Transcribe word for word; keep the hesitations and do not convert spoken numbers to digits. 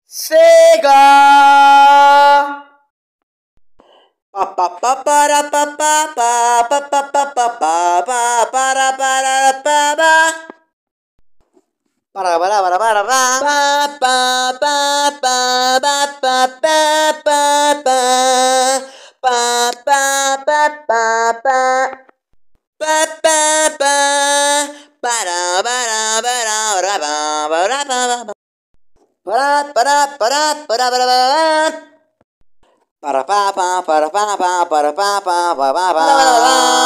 Sega! Pa pa pa para pa pa pa pa pa pa pa pa pa para para pa pa para para para para pa pa pa pa pa pa pa pa pa pa pa pa pa pa pa pa pa para para para para para para para para para para para para pa pa para pa pa para pa pa pa pa pa